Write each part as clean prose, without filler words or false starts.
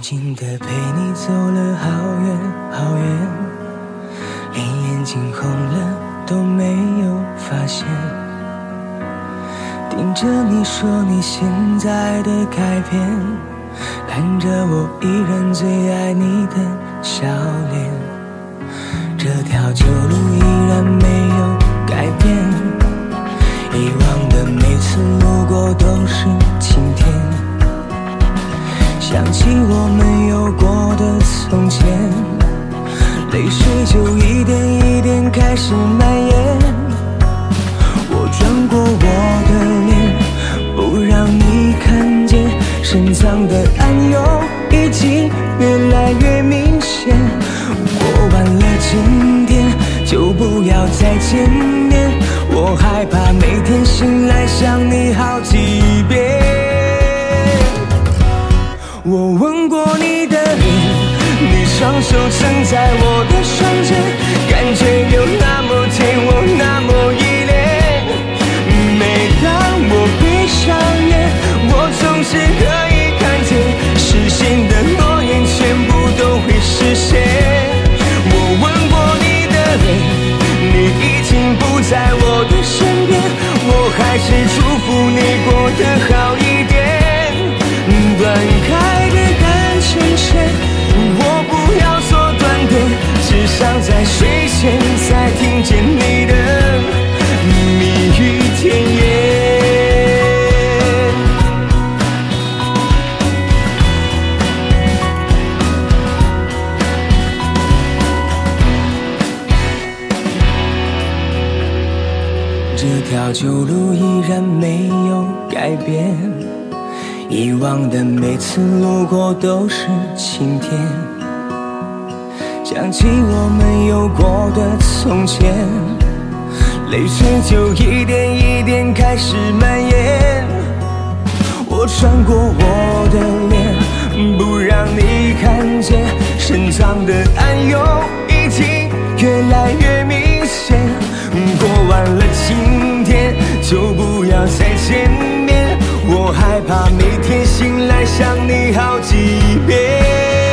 静地陪你走了好远好远，连眼睛红了都没有发现，盯着你说你现在的改变，看着我依然最爱你的笑脸，这条旧路依然没有改变，以往的每次路过都是晴天，想起我们有过的从前，泪水就一点一点开始蔓延，我转过我的脸，不让你看见，深藏的暗涌已经越来越明显，过完了今天就不要再见面，我害怕每天醒来想你好几遍。我吻过你的脸，你双手撑在我的双肩，感觉有那么甜，我那么依恋，每当我闭上眼，我总是可以看见实现的诺言全部都会实现。我吻过你的脸，你已经不在我的身边，我还是祝福你过得好一点，断开的感情线我不要做断点，只想在睡前再听见你的蜜语甜言。这条旧路依然没有改变，以往的每次路过都是晴天，想起我们有过的从前，泪水就一点一点开始蔓延，我穿过我的脸，不让你看见，深藏的暗涌已经越来越明显，过完了今天就不要再见面，我害怕每天醒来想你好几遍。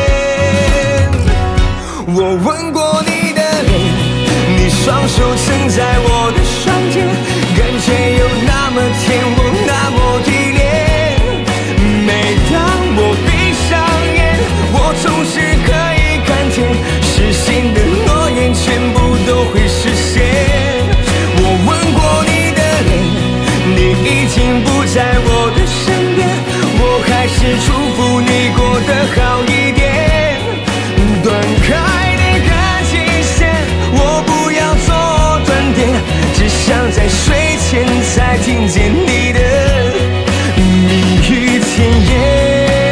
我吻过你的脸，你双手撑在我的双肩，感觉有那么甜，我那么依恋，每当我闭上眼，我总是可以看见实现的诺言全部都会实现。我吻过你的脸，你已经不在我的身边，我还是祝福你过得好一点，断开的感情线我不要做断点，只想在睡前再听见你的蜜语甜言。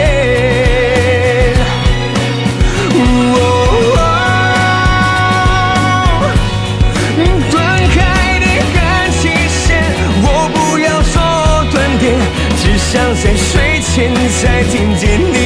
断开的感情线我不要做断点，只想在睡前再听见你